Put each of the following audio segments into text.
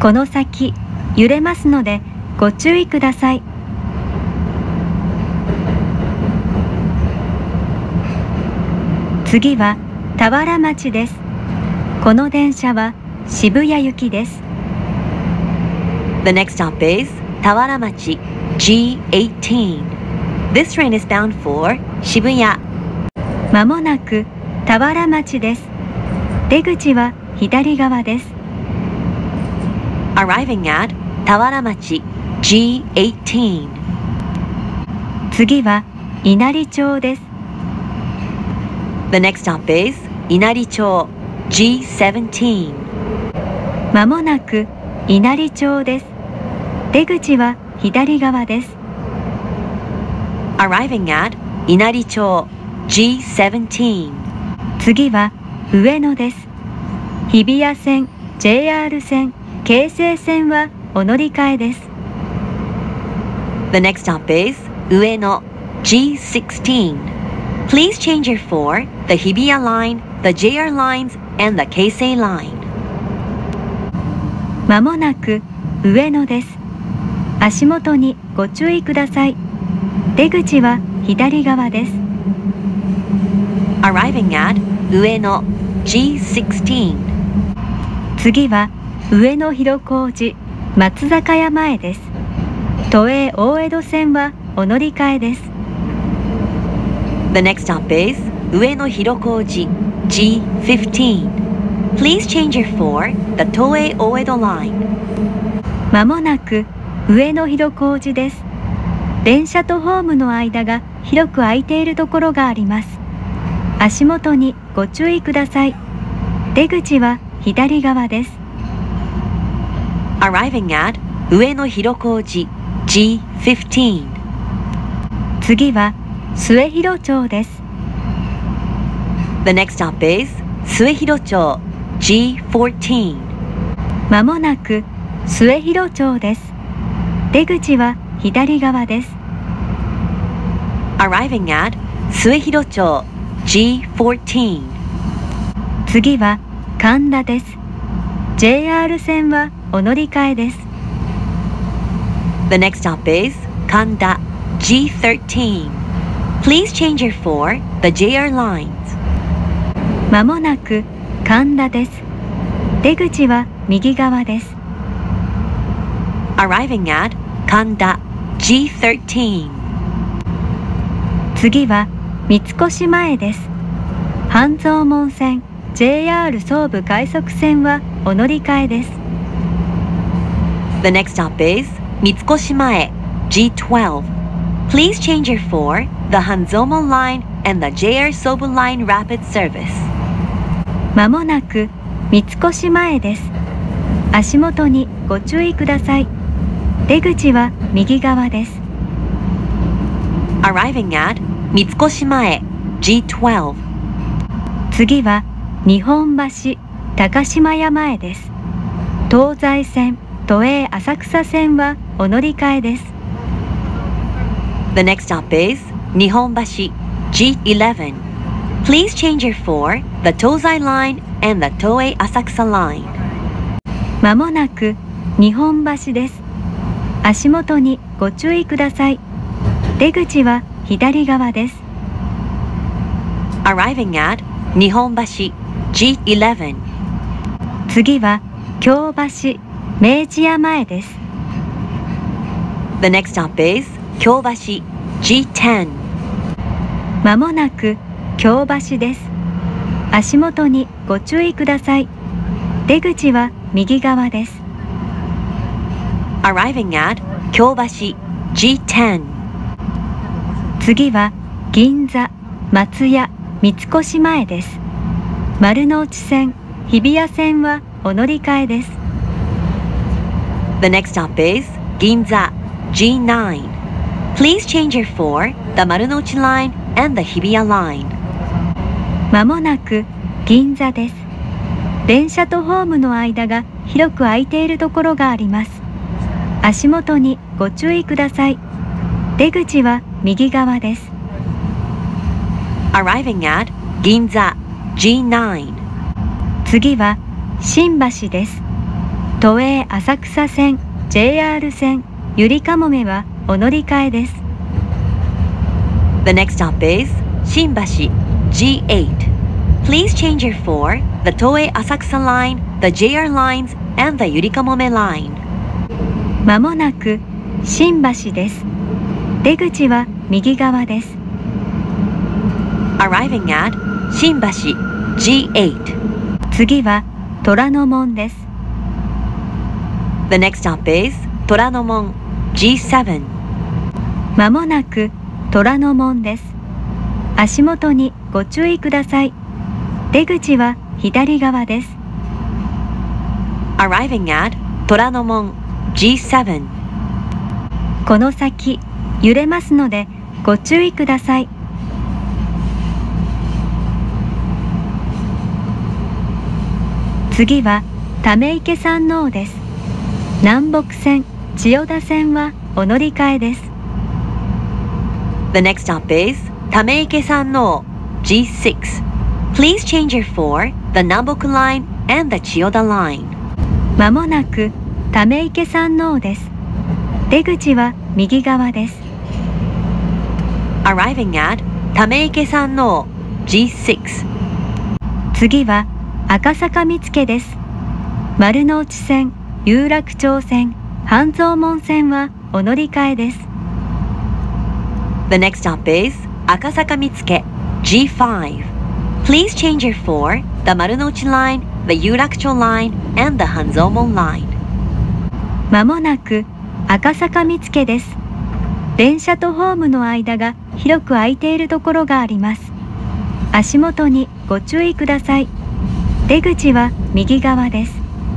この先揺れますのでご注意ください。次は田原町です。この電車は渋谷行きです。 The next stop is Tawaramachi G18. This train is bound for 渋谷。 まもなく田原町です。出口は左側です。 Arriving at Tawaramachi G18. 次は稲荷町です。 The next stop is 稲荷町 G17. まもなく稲荷町です。出口は左側です。 Arriving at 稲荷町 G17. 次は上野です。日比谷線、JR 線、京成線はお乗り換えです。 The next stop is 上野 G16. Please change your for the Hibiya line, the JR lines, and the Keisei line. まもなく上野です。足元にご注意ください。出口は左側です。 Arriving at 上野 G16. 次は上野広小路松坂屋前です。都営大江戸線はお乗り換えです。 The next stop is 上野広小路 G15. Please change your for the Toei Oedo line. まもなく上野広小路です。電車とホームの間が広く空いているところがあります。足元にご注意ください。出口は左側です。 Arriving at 上野広小路 G15. 次は末広町です。 The next stop is 末広町 G14. まもなく末広町です。出口は左側です。 Arriving at 末広町 G14. 次は神田です。JR 線はお乗り換えです。 The next stop is 神田 G13. Please change your for the JR lines. まもなく神田です。出口は右側です。 Arriving at 神田 G13. 次は三越前です。半蔵門線 JR 総武快速線はお乗り換えです。 The next stop is 三越前 G12. Please change your for the Hanzomon line and the JR Sobu line rapid service. まもなく三越前です。足元にご注意ください。出口は右側です。 Arriving at 三越前 G12. 次は日本橋高島屋前です。東西線、都営浅草線はお乗り換えです。 The next stop is 日本橋 G11. Please change your for the Tozai line and the Toei Asakusa line. まもなく日本橋です。足元にご注意ください。出口は左側です。 Arriving at 日本橋 G11. 次は京橋明治屋前です。 The next stop is 京橋 G10. まもなく京橋です。足元にご注意ください。出口は右側です。 Arriving at 京橋 G10. 次は銀座松屋三越前です。丸の内線日比谷線はお乗り換えです。 The next stop is 銀座 G9. Please change your for the 丸の内 line and the 日比谷 line. まもなく銀座です。電車とホームの間が広く空いているところがあります。足元にご注意ください。出口は右側です。 Arriving at 銀座 G9. 次は新橋です。 都営浅草線、JR 線、ゆりかもめはお乗り換えです。 The next stop is 新橋 G8. Please change your for the Toei Asakusa line, the JR lines, and the Yurikamome line. まもなく新橋です。出口は右側です。 Arriving at 新橋 G8. 次は虎ノ門です。 The next stop is 虎ノ門 G7. まもなく虎ノ門です。足元にご注意ください。出口は左側です。 Arriving at 虎ノ門 G7. この先揺れますのでご注意ください。次は溜池山王です。南北線、千代田線はお乗り換えです。 The next stop is 溜池山王 G6. Please change your for the Namboku line and the Chiyoda line. まもなく溜池山王です。出口は右側です。 Arriving at 溜池山王 G6. 次は赤坂見附です。丸ノ内線、有楽町線、半蔵門線はお乗り換えです。 The next stop is 赤坂見附 G5. Please change your for the Marunouchi line, the Yurakcho line, and the Hanzomon line. まもなく赤坂見附です。電車とホームの間が広く空いているところがあります。足元にご注意ください。出口は右側です。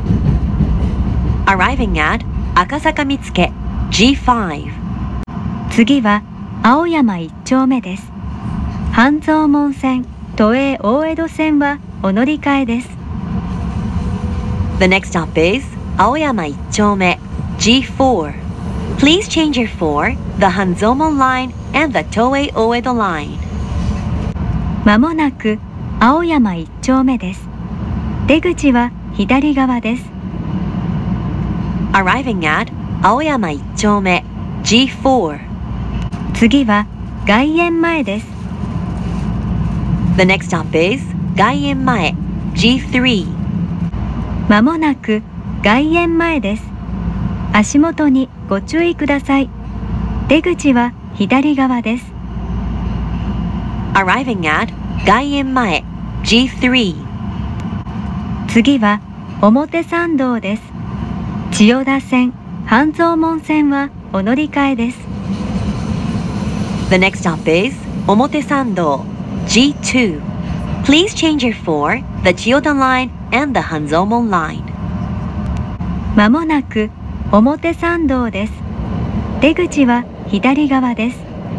Arriving at 赤坂見附 G5. 次は青山一丁目です。半蔵門線、都営大江戸線はお乗り換えです。 The next stop is 青山一丁目 G4. Please change your for the Hanzomon line and the Toei Oedo line. まもなく青山一丁目です。出口は左側です。 Arriving at 青山一丁目 G4. 次は外苑前です。 The next stop is 外苑前 G3. まもなく外苑前です。足元にご注意ください。出口は左側です。 Arriving at 外苑前 G3. 次は表参道です。千代田線、半蔵門線はお乗り換えです。 The next stop is 表参道 G2. Please change your for the Chiyoda line and the Hanzomon line. まもなく表参道です。出口は左側です。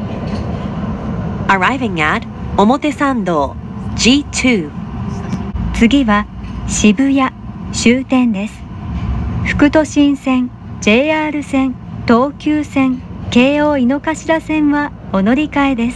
Arriving at 表参道 G2. 次は渋谷終点です。副都心線、JR 線、東急線、京王井の頭線はお乗り換えです。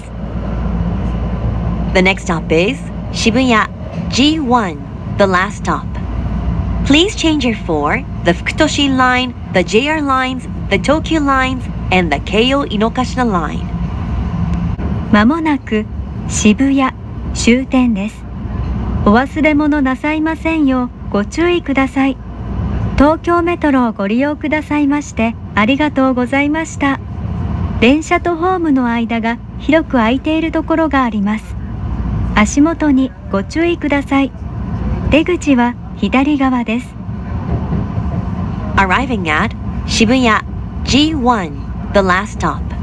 The next stop is 渋谷 G1, the last stop. Please change your for the Fukutoshin line, the JR lines, the Tokyo lines, and the Keio Inokashira line. まもなく渋谷終点です。お忘れ物なさいませんようご注意ください。東京メトロをご利用くださいましてありがとうございました。電車とホームの間が広く空いているところがあります。足元にご注意ください。出口は左側です。 Arriving at 渋谷 G1, the last stop.